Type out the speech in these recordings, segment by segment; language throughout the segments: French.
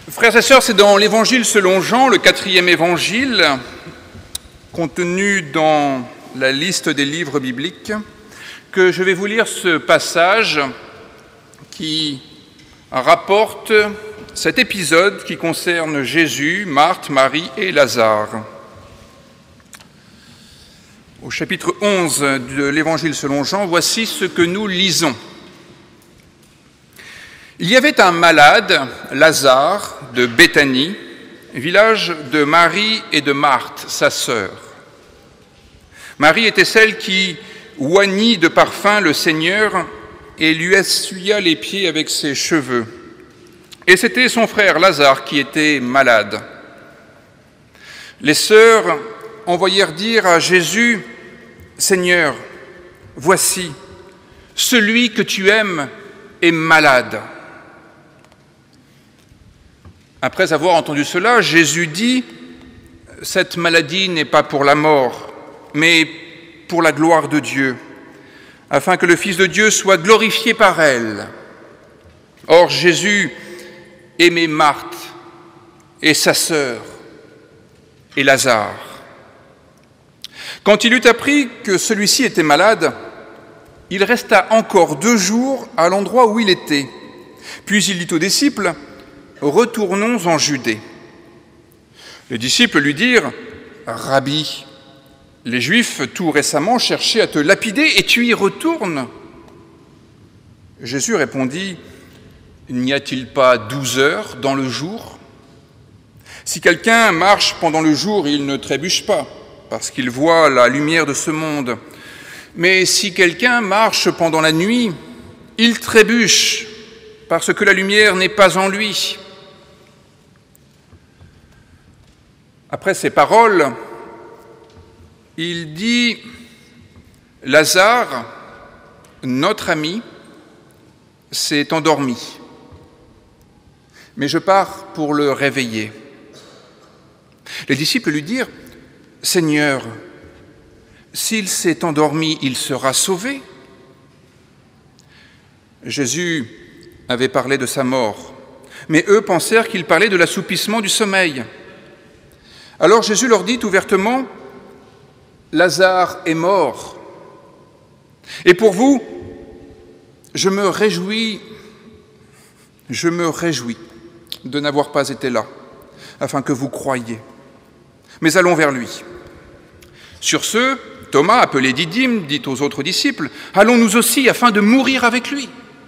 Frères et sœurs, c'est dans l'Évangile selon Jean, le 4e évangile, contenu dans la liste des livres bibliques, que je vais vous lire ce passage qui rapporte cet épisode qui concerne Jésus, Marthe, Marie et Lazare. Au chapitre 11 de l'Évangile selon Jean, voici ce que nous lisons. Il y avait un malade, Lazare, de Béthanie, village de Marie et de Marthe, sa sœur. Marie était celle qui oignit de parfum le Seigneur et lui essuya les pieds avec ses cheveux. Et c'était son frère Lazare qui était malade. Les sœurs envoyèrent dire à Jésus, « Seigneur, voici, celui que tu aimes est malade. » Après avoir entendu cela, Jésus dit, « Cette maladie n'est pas pour la mort, mais pour la gloire de Dieu, afin que le Fils de Dieu soit glorifié par elle. » Or, Jésus aimait Marthe et sa sœur et Lazare. Quand il eut appris que celui-ci était malade, il resta encore 2 jours à l'endroit où il était. Puis il dit aux disciples, « Retournons en Judée. » Les disciples lui dirent, « Rabbi, les Juifs tout récemment cherchaient à te lapider et tu y retournes ?» Jésus répondit, « N'y a-t-il pas 12 heures dans le jour ? Si quelqu'un marche pendant le jour, il ne trébuche pas, parce qu'il voit la lumière de ce monde. Mais si quelqu'un marche pendant la nuit, il trébuche, parce que la lumière n'est pas en lui. » Après ces paroles, il dit, « Lazare, notre ami, s'est endormi, mais je pars pour le réveiller. » Les disciples lui dirent, « Seigneur, s'il s'est endormi, il sera sauvé. » Jésus avait parlé de sa mort, mais eux pensèrent qu'il parlait de l'assoupissement du sommeil. Alors Jésus leur dit ouvertement, « Lazare est mort. Et pour vous, je me réjouis de n'avoir pas été là, afin que vous croyiez. Mais allons vers lui. » Sur ce, Thomas, appelé Didyme, dit aux autres disciples, « Allons nous aussi afin de mourir avec lui. »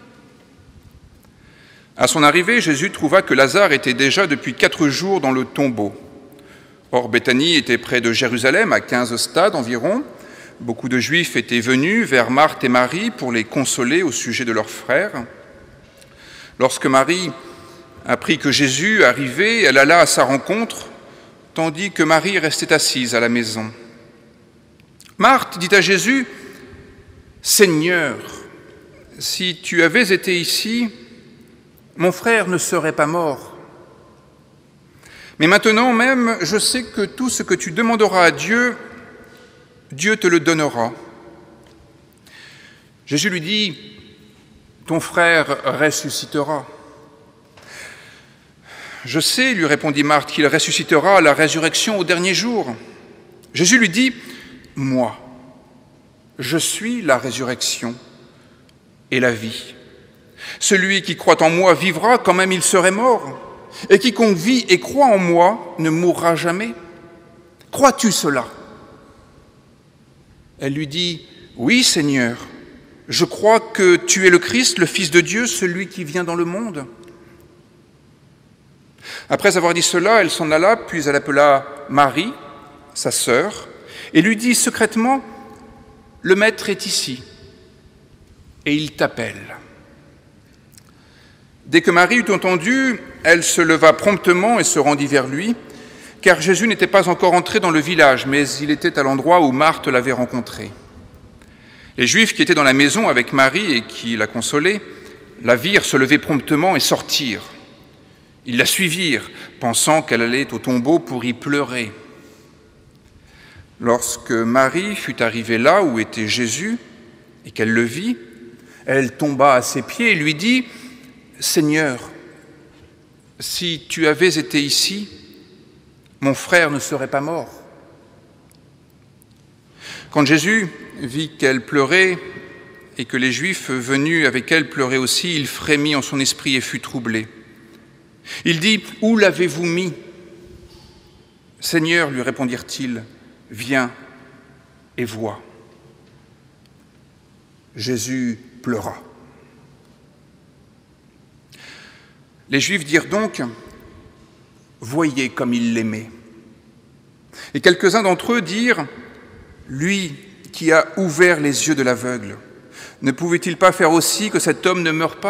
À son arrivée, Jésus trouva que Lazare était déjà depuis 4 jours dans le tombeau. Or, Béthanie était près de Jérusalem, à 15 stades environ. Beaucoup de Juifs étaient venus vers Marthe et Marie pour les consoler au sujet de leur frère. Lorsque Marie apprit que Jésus arrivait, elle alla à sa rencontre, tandis que Marie restait assise à la maison. Marthe dit à Jésus, « Seigneur, si tu avais été ici, mon frère ne serait pas mort. Mais maintenant même, je sais que tout ce que tu demanderas à Dieu, Dieu te le donnera. » Jésus lui dit, « Ton frère ressuscitera. » « Je sais, lui répondit Marthe, qu'il ressuscitera à la résurrection au dernier jour. » Jésus lui dit, « Moi, je suis la résurrection et la vie. Celui qui croit en moi vivra quand même il serait mort. Et quiconque vit et croit en moi ne mourra jamais. Crois-tu cela ?» Elle lui dit, « Oui, Seigneur, je crois que tu es le Christ, le Fils de Dieu, celui qui vient dans le monde. » Après avoir dit cela, elle s'en alla, puis elle appela Marie, sa sœur, et lui dit secrètement, « Le Maître est ici, et il t'appelle. » Dès que Marie eut entendu, elle se leva promptement et se rendit vers lui, car Jésus n'était pas encore entré dans le village, mais il était à l'endroit où Marthe l'avait rencontré. Les Juifs qui étaient dans la maison avec Marie et qui la consolaient, la virent se lever promptement et sortir. Ils la suivirent, pensant qu'elle allait au tombeau pour y pleurer. Lorsque Marie fut arrivée là où était Jésus et qu'elle le vit, elle tomba à ses pieds et lui dit, « Seigneur, « Si tu avais été ici, mon frère ne serait pas mort. » Quand Jésus vit qu'elle pleurait et que les Juifs venus avec elle pleuraient aussi, il frémit en son esprit et fut troublé. Il dit « Où l'avez-vous mis ?» « Seigneur, lui répondirent-ils, viens et vois. » Jésus pleura. Les Juifs dirent donc « Voyez comme il l'aimait. » Et quelques-uns d'entre eux dirent « Lui qui a ouvert les yeux de l'aveugle, ne pouvait-il pas faire aussi que cet homme ne meure pas ?»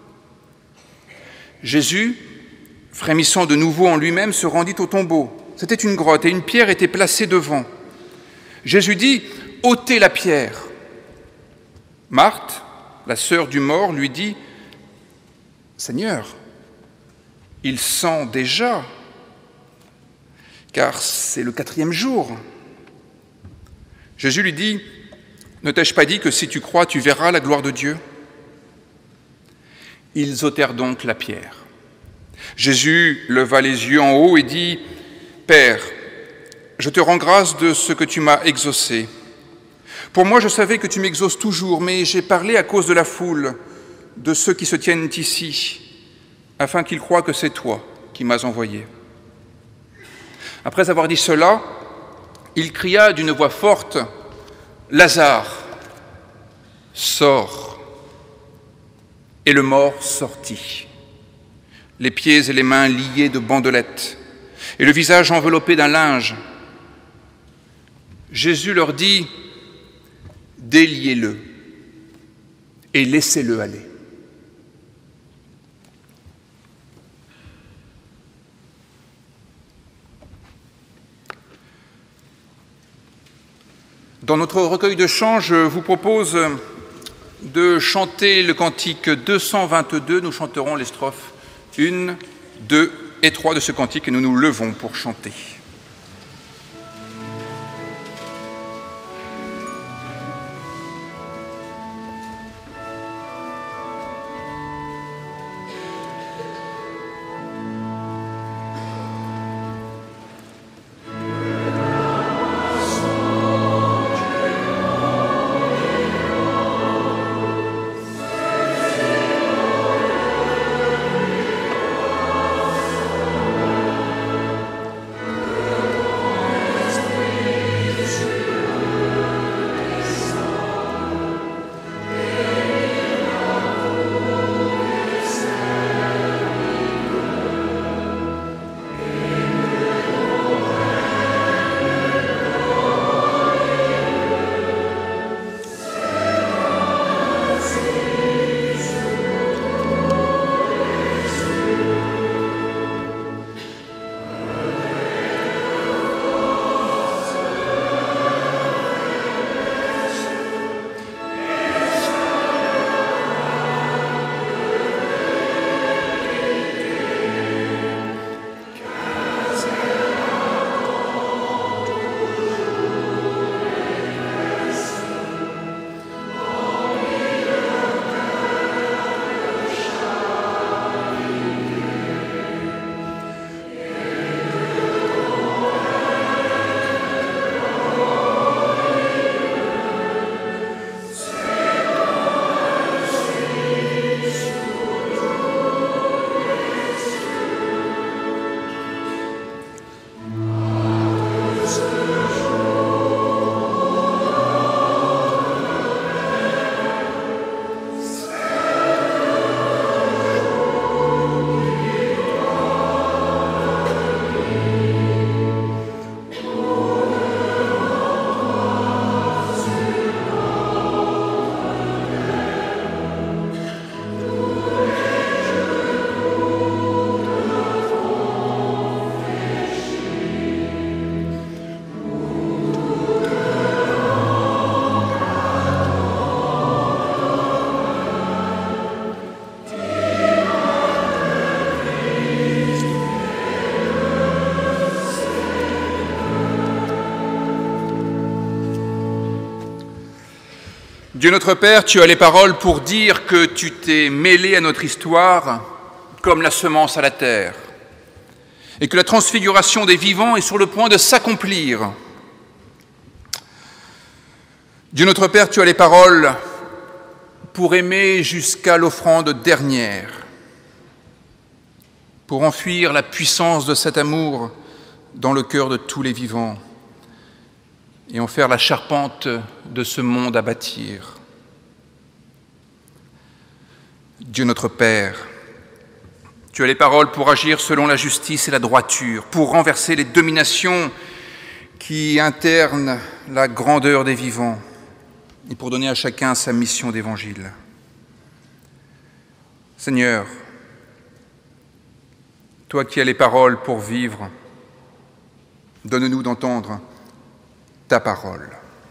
Jésus, frémissant de nouveau en lui-même, se rendit au tombeau. C'était une grotte et une pierre était placée devant. Jésus dit « Ôtez la pierre !» Marthe, la sœur du mort, lui dit « Seigneur, il sent déjà, car c'est le 4e jour. » Jésus lui dit « Ne t'ai-je pas dit que si tu crois, tu verras la gloire de Dieu ?» Ils ôtèrent donc la pierre. Jésus leva les yeux en haut et dit « Père, je te rends grâce de ce que tu m'as exaucé. Pour moi, je savais que tu m'exauces toujours, mais j'ai parlé à cause de la foule, de ceux qui se tiennent ici, afin qu'ils croient que c'est toi qui m'as envoyé. » Après avoir dit cela, il cria d'une voix forte « Lazare, sors !» Et le mort sortit, les pieds et les mains liés de bandelettes, et le visage enveloppé d'un linge. Jésus leur dit « Déliez-le et laissez-le aller. » Dans notre recueil de chants, je vous propose de chanter le cantique 222. Nous chanterons les strophes 1, 2 et 3 de ce cantique et nous nous levons pour chanter. Dieu notre Père, tu as les paroles pour dire que tu t'es mêlé à notre histoire comme la semence à la terre, et que la transfiguration des vivants est sur le point de s'accomplir. Dieu notre Père, tu as les paroles pour aimer jusqu'à l'offrande dernière, pour enfuir la puissance de cet amour dans le cœur de tous les vivants et en faire la charpente de ce monde à bâtir. Dieu notre Père, tu as les paroles pour agir selon la justice et la droiture, pour renverser les dominations qui internent la grandeur des vivants et pour donner à chacun sa mission d'évangile. Seigneur, toi qui as les paroles pour vivre, donne-nous d'entendre ta parole.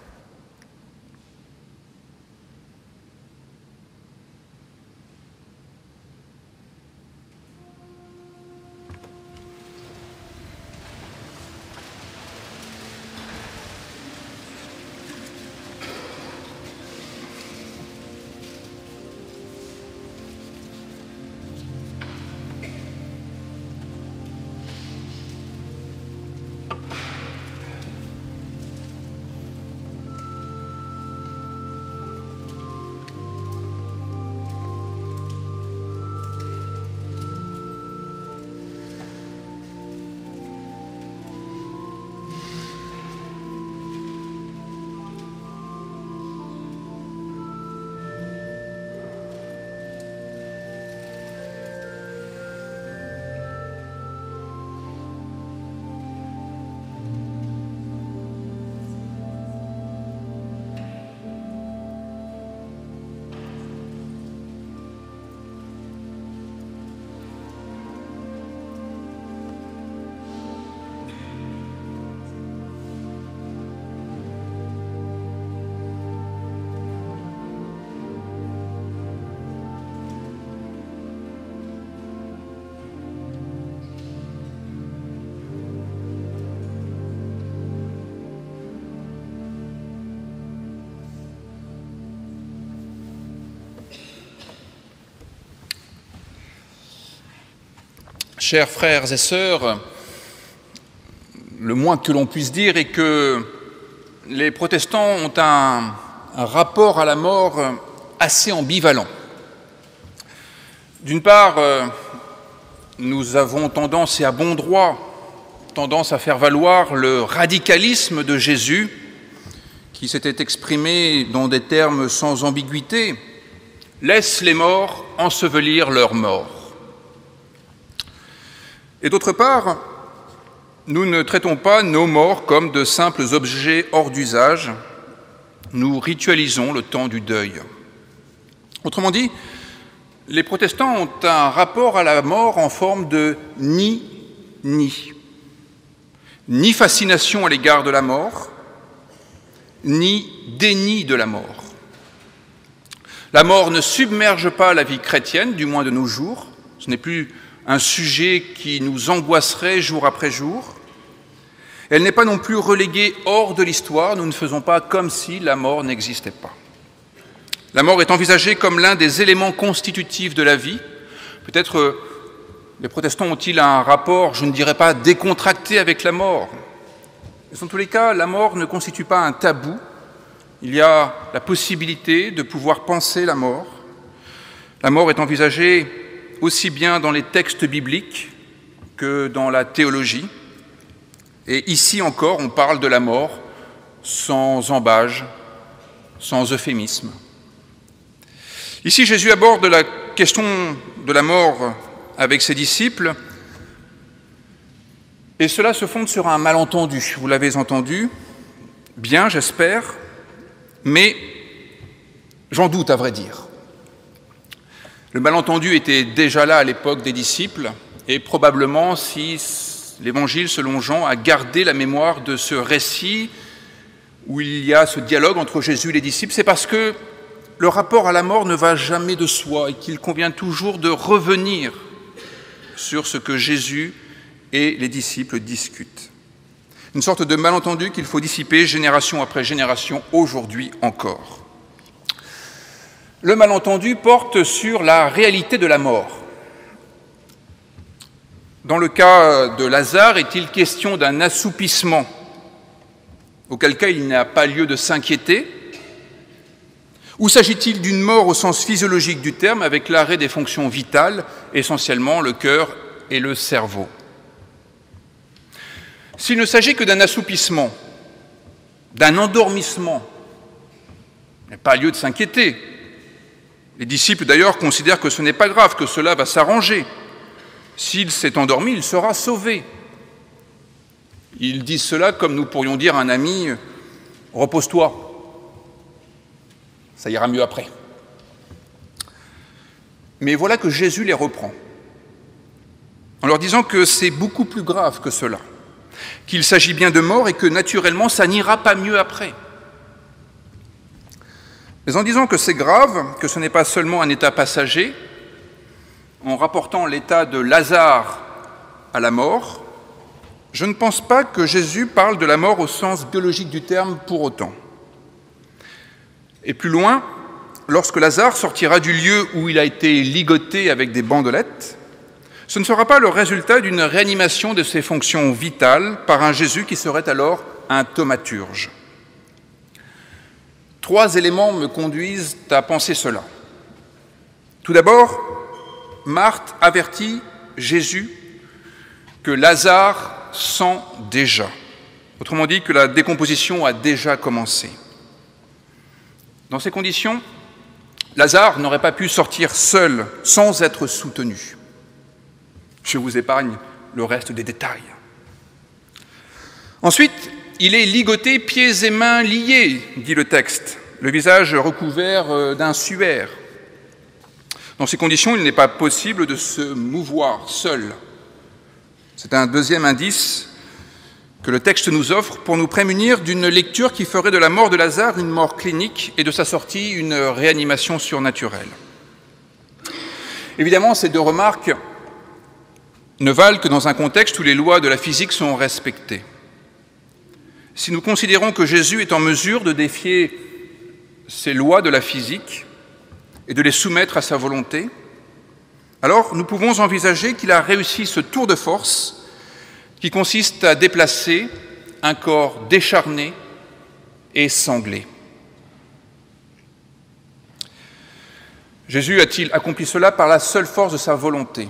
Chers frères et sœurs, le moins que l'on puisse dire est que les protestants ont un rapport à la mort assez ambivalent. D'une part, nous avons tendance, et à bon droit, à faire valoir le radicalisme de Jésus, qui s'était exprimé dans des termes sans ambiguïté, « Laisse les morts ensevelir leurs morts ». Et d'autre part, nous ne traitons pas nos morts comme de simples objets hors d'usage, nous ritualisons le temps du deuil. Autrement dit, les protestants ont un rapport à la mort en forme de ni-ni. Ni fascination à l'égard de la mort, ni déni de la mort. La mort ne submerge pas la vie chrétienne, du moins de nos jours. Ce n'est plus un sujet qui nous angoisserait jour après jour. Elle n'est pas non plus reléguée hors de l'histoire, nous ne faisons pas comme si la mort n'existait pas. La mort est envisagée comme l'un des éléments constitutifs de la vie. Peut-être les protestants ont-ils un rapport, je ne dirais pas décontracté avec la mort. Mais en tous les cas, la mort ne constitue pas un tabou. Il y a la possibilité de pouvoir penser la mort. La mort est envisagée aussi bien dans les textes bibliques que dans la théologie. Et ici encore, on parle de la mort sans embâge, sans euphémisme. Ici, Jésus aborde la question de la mort avec ses disciples, et cela se fonde sur un malentendu. Vous l'avez entendu, bien, j'espère, mais j'en doute à vrai dire. Le malentendu était déjà là à l'époque des disciples, et probablement, si l'Évangile, selon Jean, a gardé la mémoire de ce récit où il y a ce dialogue entre Jésus et les disciples, c'est parce que le rapport à la mort ne va jamais de soi et qu'il convient toujours de revenir sur ce que Jésus et les disciples discutent. Une sorte de malentendu qu'il faut dissiper génération après génération, aujourd'hui encore. Le malentendu porte sur la réalité de la mort. Dans le cas de Lazare, est-il question d'un assoupissement, auquel cas il n'y a pas lieu de s'inquiéter? Ou s'agit-il d'une mort au sens physiologique du terme, avec l'arrêt des fonctions vitales, essentiellement le cœur et le cerveau? S'il ne s'agit que d'un assoupissement, d'un endormissement, il n'y a pas lieu de s'inquiéter. Les disciples d'ailleurs considèrent que ce n'est pas grave, que cela va s'arranger. S'il s'est endormi, il sera sauvé. Ils disent cela comme nous pourrions dire à un ami « repose-toi ». Ça ira mieux après. Mais voilà que Jésus les reprend, en leur disant que c'est beaucoup plus grave que cela, qu'il s'agit bien de mort et que naturellement ça n'ira pas mieux après. Mais en disant que c'est grave, que ce n'est pas seulement un état passager, en rapportant l'état de Lazare à la mort, je ne pense pas que Jésus parle de la mort au sens biologique du terme pour autant. Et plus loin, lorsque Lazare sortira du lieu où il a été ligoté avec des bandelettes, ce ne sera pas le résultat d'une réanimation de ses fonctions vitales par un Jésus qui serait alors un thaumaturge. 3 éléments me conduisent à penser cela. Tout d'abord, Marthe avertit Jésus que Lazare sent déjà. Autrement dit, que la décomposition a déjà commencé. Dans ces conditions, Lazare n'aurait pas pu sortir seul, sans être soutenu. Je vous épargne le reste des détails. Ensuite, il est ligoté, pieds et mains liés, dit le texte, le visage recouvert d'un suaire. Dans ces conditions, il n'est pas possible de se mouvoir seul. C'est un deuxième indice que le texte nous offre pour nous prémunir d'une lecture qui ferait de la mort de Lazare une mort clinique et de sa sortie une réanimation surnaturelle. Évidemment, ces 2 remarques ne valent que dans un contexte où les lois de la physique sont respectées. Si nous considérons que Jésus est en mesure de défier ces lois de la physique et de les soumettre à sa volonté, alors nous pouvons envisager qu'il a réussi ce tour de force qui consiste à déplacer un corps décharné et sanglé. Jésus a-t-il accompli cela par la seule force de sa volonté?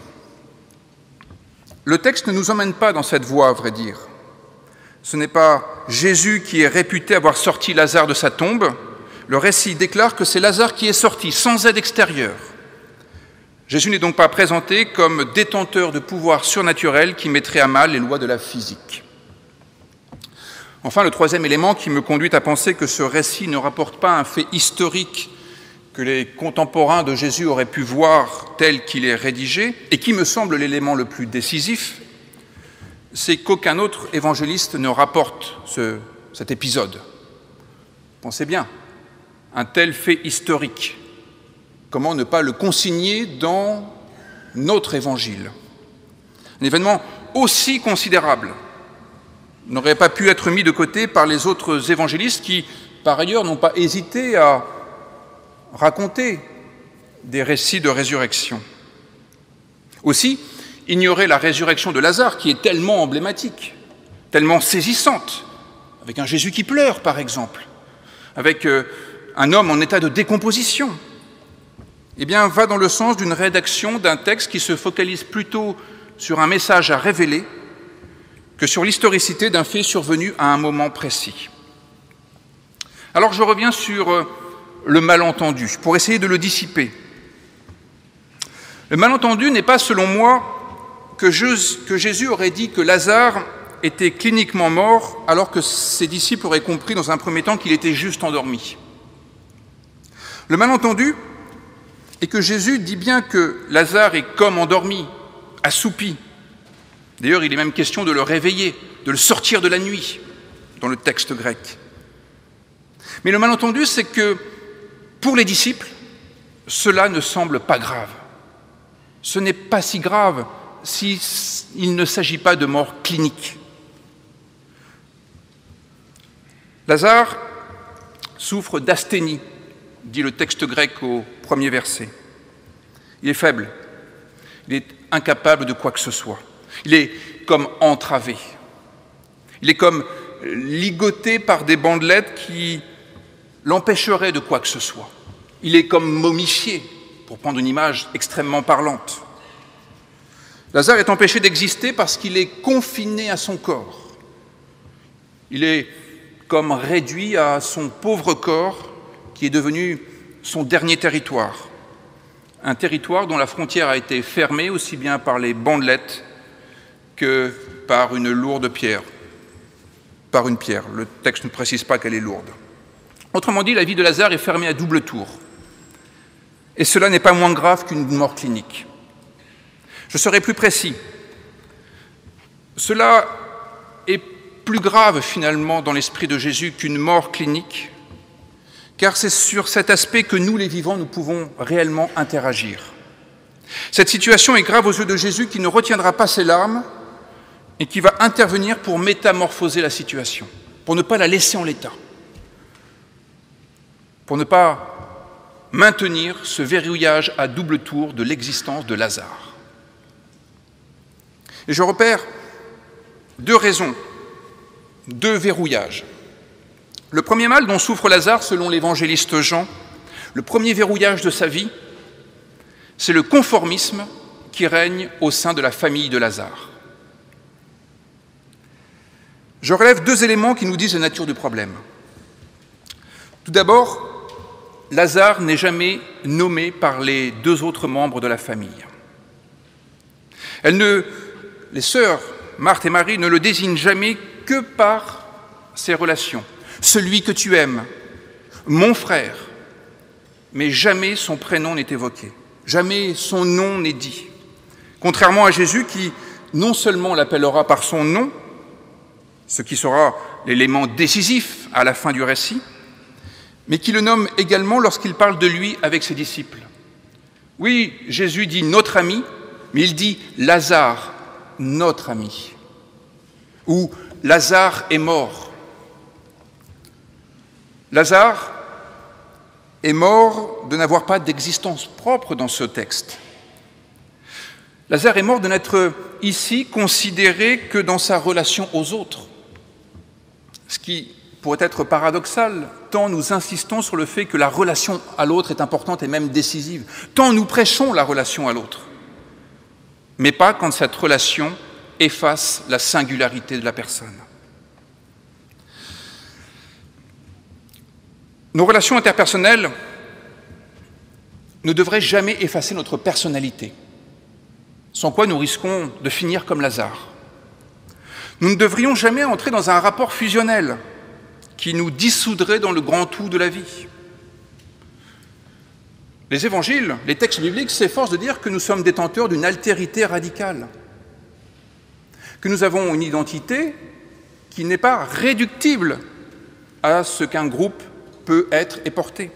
Le texte ne nous emmène pas dans cette voie, à vrai dire. Ce n'est pas Jésus qui est réputé avoir sorti Lazare de sa tombe. Le récit déclare que c'est Lazare qui est sorti, sans aide extérieure. Jésus n'est donc pas présenté comme détenteur de pouvoirs surnaturels qui mettraient à mal les lois de la physique. Enfin, le 3e élément qui me conduit à penser que ce récit ne rapporte pas un fait historique que les contemporains de Jésus auraient pu voir tel qu'il est rédigé, et qui me semble l'élément le plus décisif, c'est qu'aucun autre évangéliste ne rapporte cet épisode. Pensez bien, un tel fait historique, comment ne pas le consigner dans notre évangile? Un événement aussi considérable n'aurait pas pu être mis de côté par les autres évangélistes qui, par ailleurs, n'ont pas hésité à raconter des récits de résurrection. Aussi, ignorer la résurrection de Lazare, qui est tellement emblématique, tellement saisissante, avec un Jésus qui pleure, par exemple, avec un homme en état de décomposition, eh bien, va dans le sens d'une rédaction d'un texte qui se focalise plutôt sur un message à révéler que sur l'historicité d'un fait survenu à un moment précis. Alors je reviens sur le malentendu, pour essayer de le dissiper. Le malentendu n'est pas, selon moi, que Jésus aurait dit que Lazare était cliniquement mort, alors que ses disciples auraient compris dans un premier temps qu'il était juste endormi. Le malentendu est que Jésus dit bien que Lazare est comme endormi, assoupi. D'ailleurs, il est même question de le réveiller, de le sortir de la nuit, dans le texte grec. Mais le malentendu, c'est que, pour les disciples, cela ne semble pas grave. Ce n'est pas si grave s'il ne s'agit pas de mort clinique. Lazare souffre d'asthénie, dit le texte grec au premier verset. Il est faible, il est incapable de quoi que ce soit. Il est comme entravé. Il est comme ligoté par des bandelettes qui l'empêcheraient de quoi que ce soit. Il est comme momifié, pour prendre une image extrêmement parlante. Lazare est empêché d'exister parce qu'il est confiné à son corps. Il est comme réduit à son pauvre corps qui est devenu son dernier territoire. Un territoire dont la frontière a été fermée aussi bien par les bandelettes que par une lourde pierre. Par une pierre. Le texte ne précise pas qu'elle est lourde. Autrement dit, la vie de Lazare est fermée à double tour. Et cela n'est pas moins grave qu'une mort clinique. Je serai plus précis. Cela est plus grave finalement dans l'esprit de Jésus qu'une mort clinique, car c'est sur cet aspect que nous, les vivants, nous pouvons réellement interagir. Cette situation est grave aux yeux de Jésus qui ne retiendra pas ses larmes et qui va intervenir pour métamorphoser la situation, pour ne pas la laisser en l'état, pour ne pas maintenir ce verrouillage à double tour de l'existence de Lazare. Et je repère deux raisons, deux verrouillages. Le premier mal dont souffre Lazare, selon l'évangéliste Jean, le premier verrouillage de sa vie, c'est le conformisme qui règne au sein de la famille de Lazare. Je relève deux éléments qui nous disent la nature du problème. Tout d'abord, Lazare n'est jamais nommé par les deux autres membres de la famille. Les sœurs, Marthe et Marie, ne le désignent jamais que par ses relations. Celui que tu aimes, mon frère, mais jamais son prénom n'est évoqué, jamais son nom n'est dit. Contrairement à Jésus qui non seulement l'appellera par son nom, ce qui sera l'élément décisif à la fin du récit, mais qui le nomme également lorsqu'il parle de lui avec ses disciples. Oui, Jésus dit « notre ami », mais il dit « Lazare, notre ami », ou « Lazare est mort ». Lazare est mort de n'avoir pas d'existence propre dans ce texte. Lazare est mort de n'être ici considéré que dans sa relation aux autres, ce qui pourrait être paradoxal, tant nous insistons sur le fait que la relation à l'autre est importante et même décisive, tant nous prêchons la relation à l'autre, mais pas quand cette relation efface la singularité de la personne. Nos relations interpersonnelles ne devraient jamais effacer notre personnalité, sans quoi nous risquons de finir comme Lazare. Nous ne devrions jamais entrer dans un rapport fusionnel qui nous dissoudrait dans le grand tout de la vie. Les évangiles, les textes bibliques s'efforcent de dire que nous sommes détenteurs d'une altérité radicale, que nous avons une identité qui n'est pas réductible à ce qu'un groupe peut être et porter.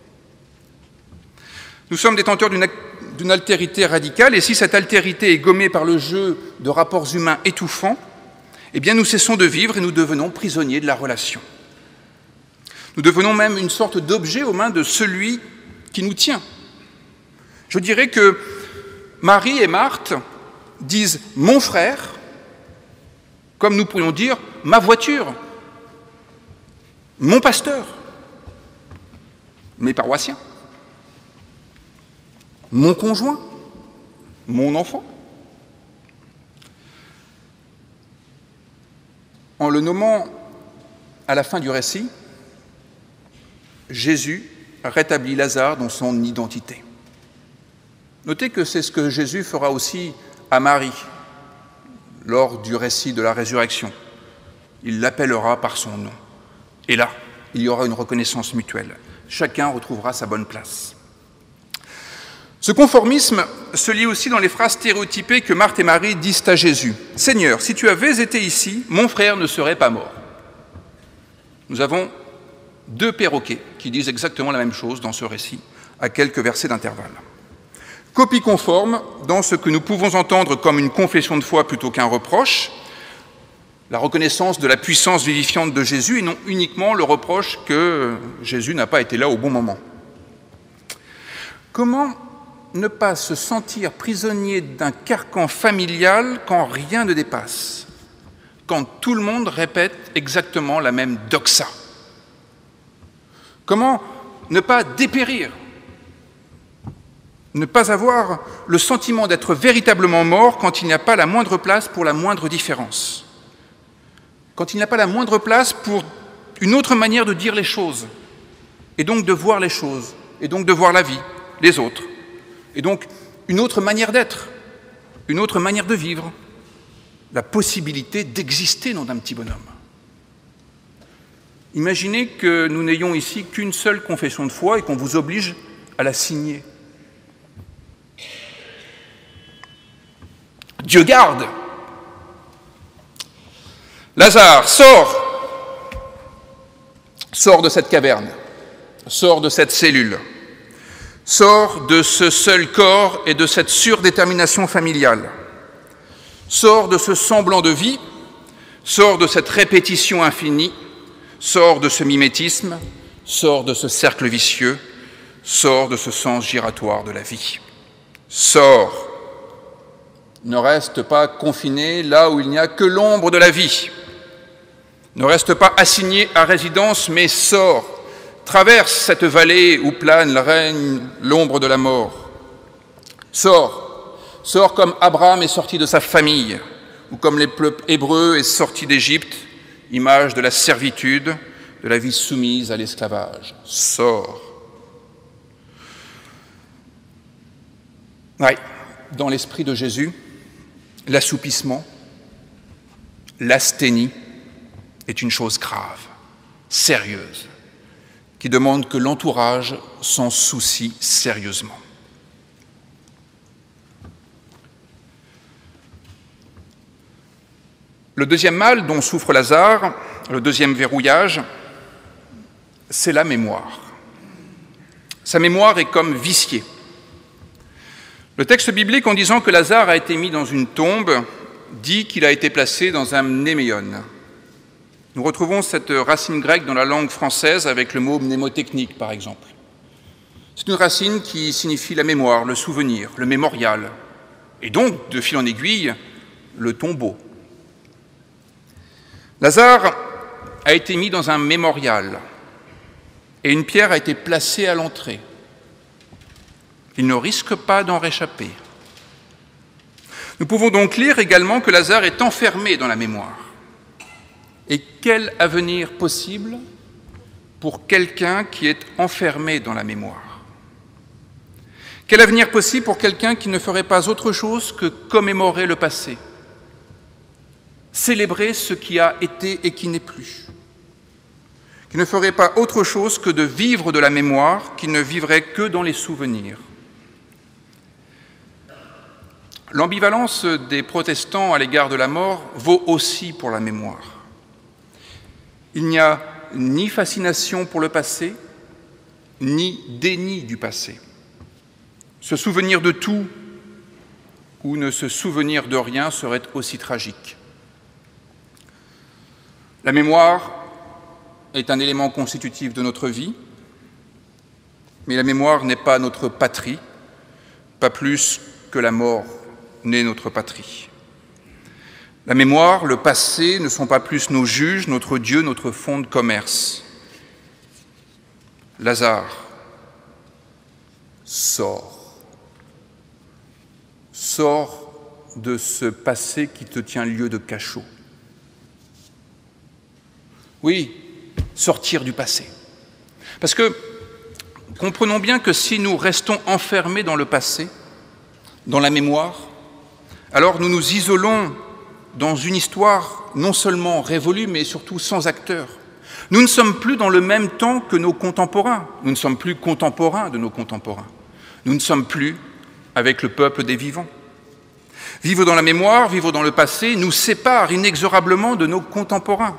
Nous sommes détenteurs d'une altérité radicale, et si cette altérité est gommée par le jeu de rapports humains étouffants, eh bien nous cessons de vivre et nous devenons prisonniers de la relation. Nous devenons même une sorte d'objet aux mains de celui qui nous tient. Je dirais que Marie et Marthe disent « mon frère », comme nous pourrions dire « ma voiture »,« mon pasteur », mes paroissiens, mon conjoint, mon enfant. En le nommant à la fin du récit, Jésus rétablit Lazare dans son identité. Notez que c'est ce que Jésus fera aussi à Marie lors du récit de la résurrection. Il l'appellera par son nom. Et là, il y aura une reconnaissance mutuelle. Chacun retrouvera sa bonne place. Ce conformisme se lit aussi dans les phrases stéréotypées que Marthe et Marie disent à Jésus. « Seigneur, si tu avais été ici, mon frère ne serait pas mort. » Nous avons deux perroquets qui disent exactement la même chose dans ce récit, à quelques versets d'intervalle. Copie conforme dans ce que nous pouvons entendre comme une confession de foi plutôt qu'un reproche, la reconnaissance de la puissance vivifiante de Jésus et non uniquement le reproche que Jésus n'a pas été là au bon moment. Comment ne pas se sentir prisonnier d'un carcan familial quand rien ne dépasse, quand tout le monde répète exactement la même doxa? Comment ne pas dépérir, ne pas avoir le sentiment d'être véritablement mort quand il n'y a pas la moindre place pour la moindre différence, quand il n'y a pas la moindre place pour une autre manière de dire les choses, et donc de voir les choses, et donc de voir la vie, les autres, et donc une autre manière d'être, une autre manière de vivre, la possibilité d'exister, nom d'un petit bonhomme. Imaginez que nous n'ayons ici qu'une seule confession de foi et qu'on vous oblige à la signer. Dieu garde! Lazare, sors! Sors de cette caverne, sors de cette cellule, sors de ce seul corps et de cette surdétermination familiale. Sors de ce semblant de vie, sors de cette répétition infinie, sors de ce mimétisme, sors de ce cercle vicieux, sors de ce sens giratoire de la vie. Sors. Ne reste pas confiné là où il n'y a que l'ombre de la vie. Ne reste pas assigné à résidence, mais sors. Traverse cette vallée où plane règne l'ombre de la mort. Sors. Sors comme Abraham est sorti de sa famille, ou comme les peuples hébreux est sorti d'Égypte, image de la servitude, de la vie soumise à l'esclavage. Sors. Oui, dans l'esprit de Jésus, l'assoupissement, l'asthénie est une chose grave, sérieuse, qui demande que l'entourage s'en soucie sérieusement. Le deuxième mal dont souffre Lazare, le deuxième verrouillage, c'est la mémoire. Sa mémoire est comme viciée. Le texte biblique, en disant que Lazare a été mis dans une tombe, dit qu'il a été placé dans un mnéméon. Nous retrouvons cette racine grecque dans la langue française avec le mot mnémotechnique, par exemple. C'est une racine qui signifie la mémoire, le souvenir, le mémorial, et donc, de fil en aiguille, le tombeau. Lazare a été mis dans un mémorial et une pierre a été placée à l'entrée. Il ne risque pas d'en réchapper. Nous pouvons donc lire également que Lazare est enfermé dans la mémoire. Et quel avenir possible pour quelqu'un qui est enfermé dans la mémoire? Quel avenir possible pour quelqu'un qui ne ferait pas autre chose que commémorer le passé? Célébrer ce qui a été et qui n'est plus, qui ne ferait pas autre chose que de vivre de la mémoire, qui ne vivrait que dans les souvenirs. L'ambivalence des protestants à l'égard de la mort vaut aussi pour la mémoire. Il n'y a ni fascination pour le passé, ni déni du passé. Se souvenir de tout ou ne se souvenir de rien serait aussi tragique. La mémoire est un élément constitutif de notre vie, mais la mémoire n'est pas notre patrie, pas plus que la mort n'est notre patrie. La mémoire, le passé ne sont pas plus nos juges, notre Dieu, notre fonds de commerce. Lazare, sors. Sors de ce passé qui te tient lieu de cachot. Oui, sortir du passé. Parce que comprenons bien que si nous restons enfermés dans le passé, dans la mémoire, alors nous nous isolons dans une histoire non seulement révolue, mais surtout sans acteur. Nous ne sommes plus dans le même temps que nos contemporains. Nous ne sommes plus contemporains de nos contemporains. Nous ne sommes plus avec le peuple des vivants. Vivre dans la mémoire, vivre dans le passé, nous sépare inexorablement de nos contemporains.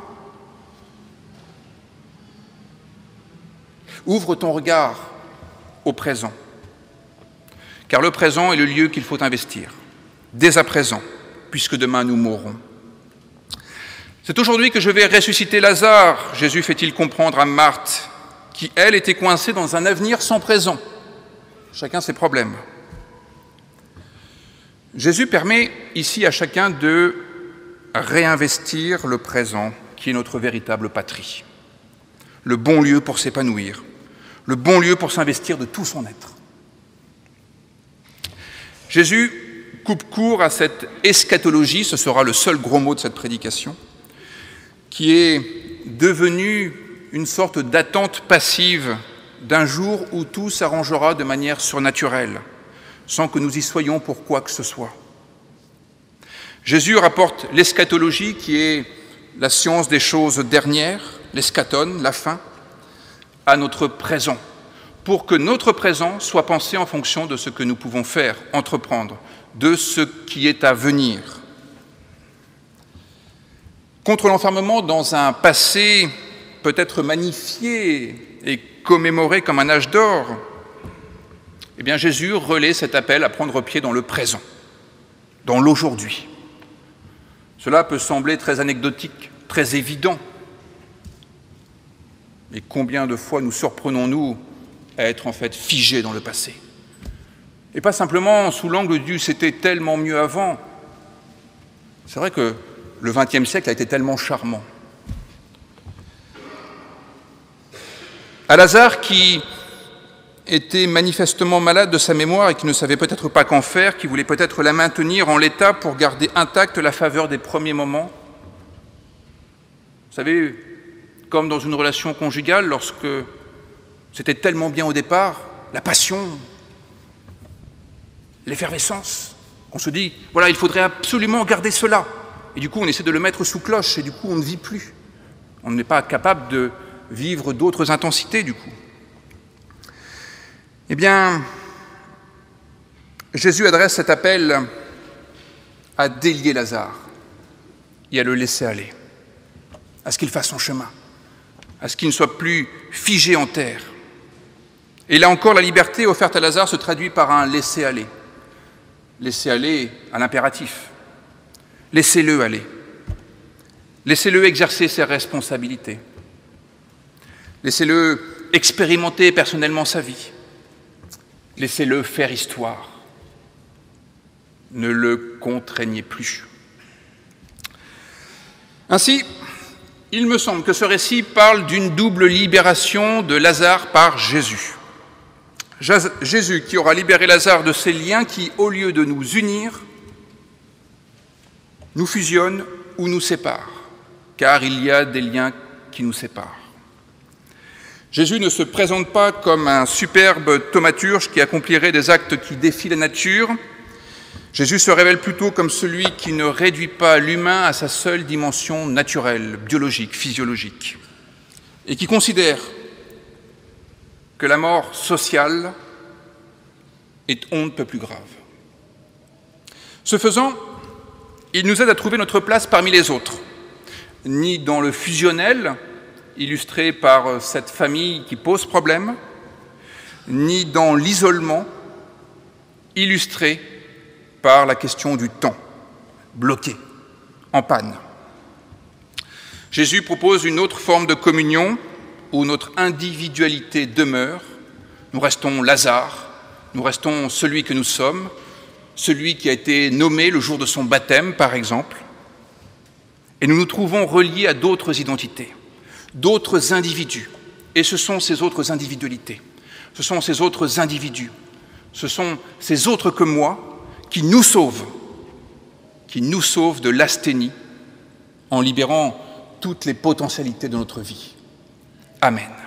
Ouvre ton regard au présent, car le présent est le lieu qu'il faut investir, dès à présent, puisque demain nous mourrons. C'est aujourd'hui que je vais ressusciter Lazare, Jésus fait-il comprendre à Marthe, qui, elle, était coincée dans un avenir sans présent. Chacun ses problèmes. Jésus permet ici à chacun de réinvestir le présent, qui est notre véritable patrie. Le bon lieu pour s'épanouir, le bon lieu pour s'investir de tout son être. Jésus coupe court à cette eschatologie, ce sera le seul gros mot de cette prédication, qui est devenue une sorte d'attente passive d'un jour où tout s'arrangera de manière surnaturelle, sans que nous y soyons pour quoi que ce soit. Jésus rapporte l'eschatologie, qui est la science des choses dernières, l'eschaton, la fin, à notre présent, pour que notre présent soit pensé en fonction de ce que nous pouvons faire, entreprendre, de ce qui est à venir. Contre l'enfermement dans un passé peut-être magnifié et commémoré comme un âge d'or, eh bien Jésus relaie cet appel à prendre pied dans le présent, dans l'aujourd'hui. Cela peut sembler très anecdotique, très évident. Mais combien de fois nous surprenons-nous à être en fait figés dans le passé? Et pas simplement sous l'angle du « c'était tellement mieux avant ». C'est vrai que le XXe siècle a été tellement charmant. À Lazare, qui était manifestement malade de sa mémoire et qui ne savait peut-être pas qu'en faire, qui voulait peut-être la maintenir en l'état pour garder intacte la faveur des premiers moments. Vous savez, comme dans une relation conjugale, lorsque c'était tellement bien au départ, la passion, l'effervescence, qu'on se dit, voilà, il faudrait absolument garder cela. Et du coup, on essaie de le mettre sous cloche et du coup, on ne vit plus. On n'est pas capable de vivre d'autres intensités, du coup. Eh bien, Jésus adresse cet appel à délier Lazare et à le laisser aller, à ce qu'il fasse son chemin, à ce qu'il ne soit plus figé en terre. Et là encore, la liberté offerte à Lazare se traduit par un laisser-aller. Laisser-aller à l'impératif. Laissez-le aller. Laissez-le exercer ses responsabilités. Laissez-le expérimenter personnellement sa vie. Laissez-le faire histoire. Ne le contraignez plus. Ainsi, il me semble que ce récit parle d'une double libération de Lazare par Jésus. Jésus qui aura libéré Lazare de ces liens qui, au lieu de nous unir, nous fusionnent ou nous séparent, car il y a des liens qui nous séparent. Jésus ne se présente pas comme un superbe thaumaturge qui accomplirait des actes qui défient la nature. Jésus se révèle plutôt comme celui qui ne réduit pas l'humain à sa seule dimension naturelle, biologique, physiologique, et qui considère que la mort sociale est on ne peut plus grave. Ce faisant, il nous aide à trouver notre place parmi les autres, ni dans le fusionnel, illustré par cette famille qui pose problème, ni dans l'isolement, illustré par la question du temps, bloqué, en panne. Jésus propose une autre forme de communion où notre individualité demeure. Nous restons Lazare, nous restons celui que nous sommes, celui qui a été nommé le jour de son baptême, par exemple, et nous nous trouvons reliés à d'autres identités, d'autres individus. Et ce sont ces autres individualités, ce sont ces autres individus, ce sont ces autres que moi qui nous sauvent de l'asthénie en libérant toutes les potentialités de notre vie. Amen.